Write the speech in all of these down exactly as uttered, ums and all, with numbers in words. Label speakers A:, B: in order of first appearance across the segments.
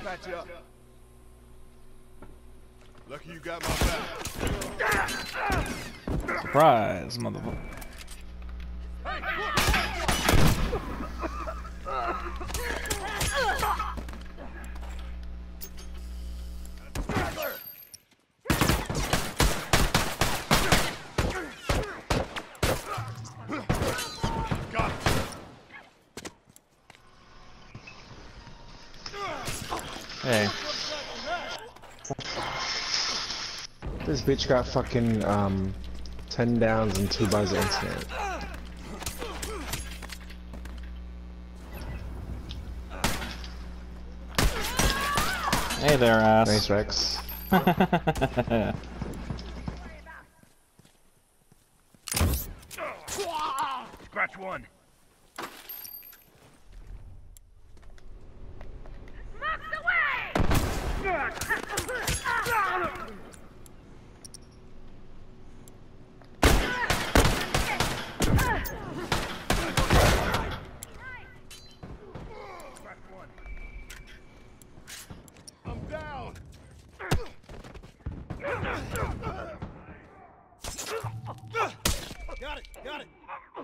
A: patch you up. Lucky you got my back.
B: Surprise, motherfucker. Hey.
C: This bitch got fucking um ten downs and two bars of incident.
B: Hey there, ass.
C: Nice, Rex.
A: Scratch one. I'm down. Got it, got it.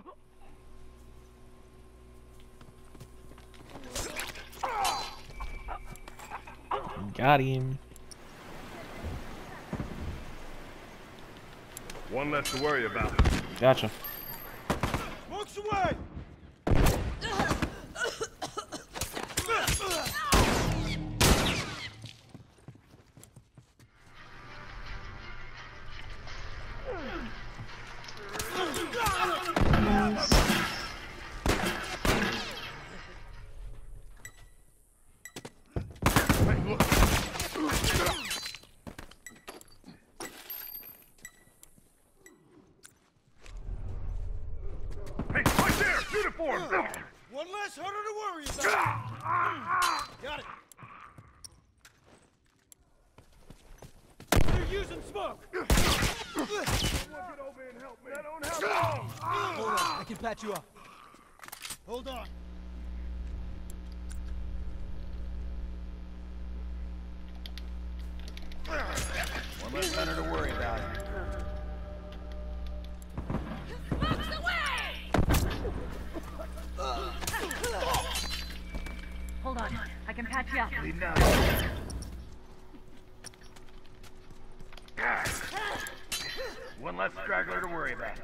B: Got him.
A: One less to worry about.
B: Gotcha.
A: Smokes away. One less hunter to worry about. Got it. They're using smoke. Someone get over and help me. That don't help long. Hold on, I can patch you up. Hold on. One less hunter to worry about.
D: Hold on, I can patch you up.
A: Leave now. One less straggler to worry about.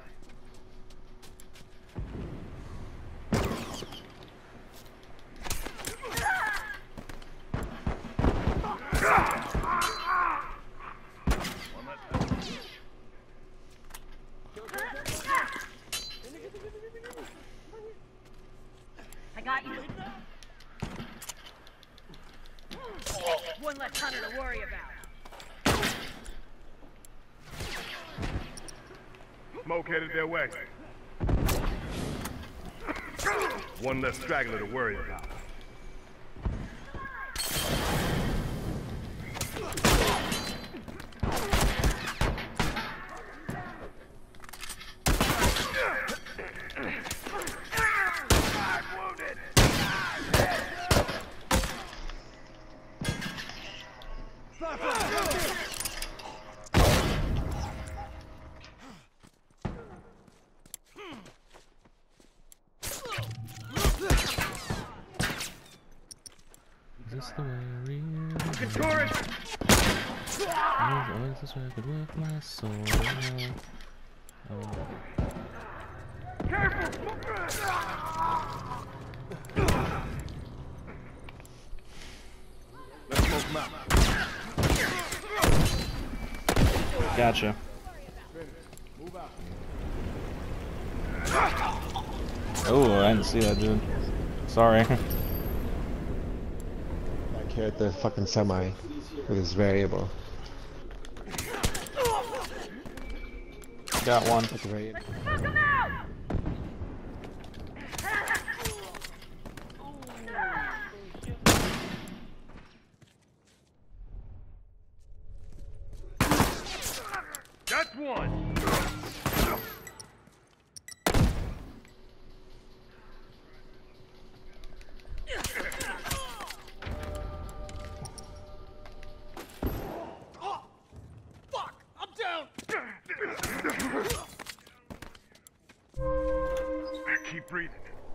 D: I got you. One less hunter to worry about.
A: Smoke headed their way. One less straggler to worry about.
B: Is this the way we
A: Get Torres!
B: move? Is this where I could work my soul? Oh.
A: Careful! Let's smoke him out.
B: Gotcha. Oh, I didn't see that, dude. Sorry.
C: Back here at the fucking semi with his variable.
B: Got one.
C: At the very end.
D: Smoke him out!
A: That's one! Keep breathing.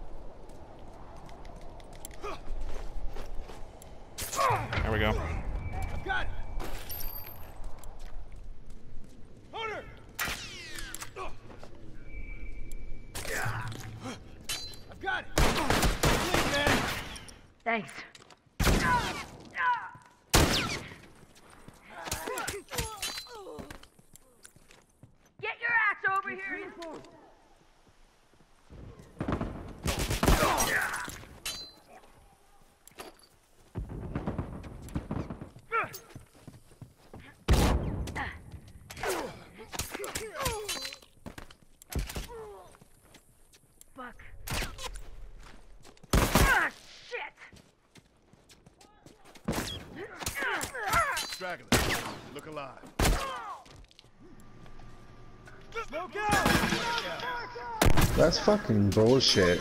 B: There we go.
A: I've got it. Hunter. I've got it. Please, man.
D: Thanks. Get your ass over here. Fuck. Ah, shit.
A: Straggler. Look alive. Smoke out!
C: That's fucking bullshit.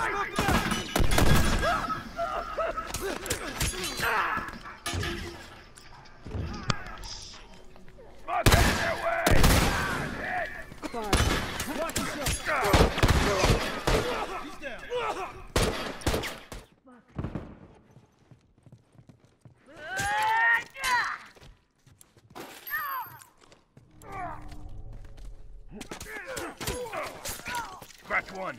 A: Scratch one.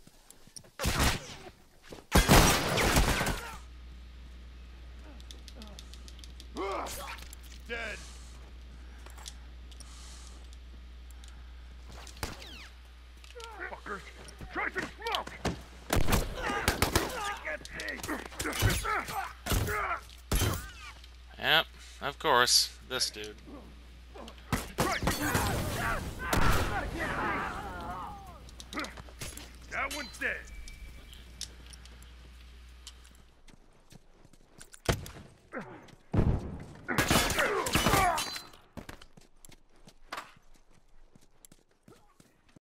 A: Dead. Fuckers. Try some smoke.
B: Yep, of course. This dude.
A: That one's dead.